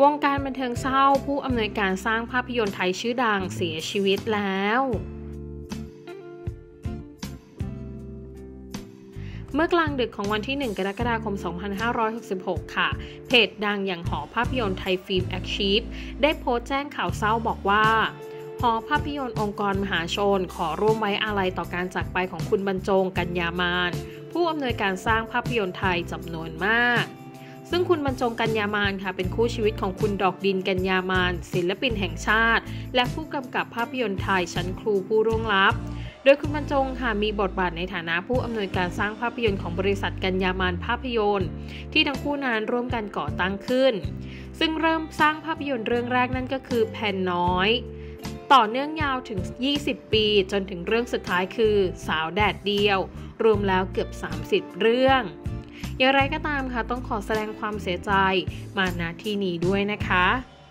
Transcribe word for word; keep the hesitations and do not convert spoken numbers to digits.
วงการบันเทิงเศร้าผู้อำนวยการสร้างภาพยนตร์ไทยชื่อดังเสียชีวิตแล้วเมื่อกลางดึกของวันที่หนึ่งกรกฎาคมสองพันห้าร้อยหกสิบหกค่ะเพจดังอย่างหอภาพยนตร์ไทยฟิล์มแอคชีพได้โพสต์แจ้งข่าวเศร้าบอกว่าหอภาพยนตร์องค์กรมหาชนขอร่วมไว้อาลัยต่อการจากไปของคุณบรรจง กัญญามานผู้อำนวยการสร้างภาพยนตร์ไทยจำนวนมากซึ่งคุณบรรจง กัญญามานค่ะเป็นคู่ชีวิตของคุณดอกดิน กัญญามานศิลปินแห่งชาติและผู้กำกับภาพยนตร์ไทยชั้นครูผู้ร่วงลับโดยคุณบรรจงค่ะมีบทบาทในฐานะผู้อำนวยการสร้างภาพยนตร์ของบริษัท กัญญามานภาพยนตร์ที่ทั้งคู่นั้นร่วมกันก่อตั้งขึ้นซึ่งเริ่มสร้างภาพยนตร์เรื่องแรกนั่นก็คือแผ่นน้อยต่อเนื่องยาวถึงยี่สิบปีจนถึงเรื่องสุดท้ายคือสาวแดดเดียวรวมแล้วเกือบสามสิบเรื่องอย่างไรก็ตามค่ะต้องขอแสดงความเสียใจมาณที่นี้ด้วยนะคะ